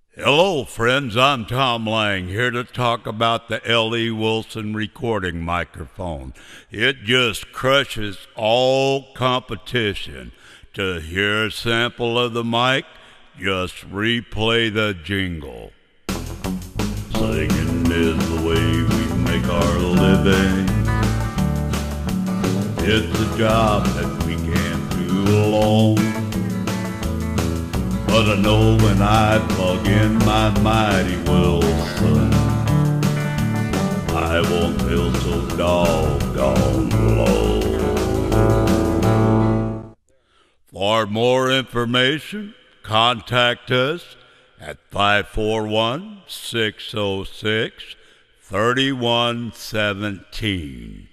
Hello, friends. I'm Tom Lang, here to talk about the L.E. Wilson recording microphone. It just crushes all competition. To hear a sample of the mic, just replay the jingle. Singing is the way we make our living. It's a job that we can't do alone. But I know when I plug in my mighty Wilson, I won't feel so doggone low. For more information, contact us at 541-606-3117.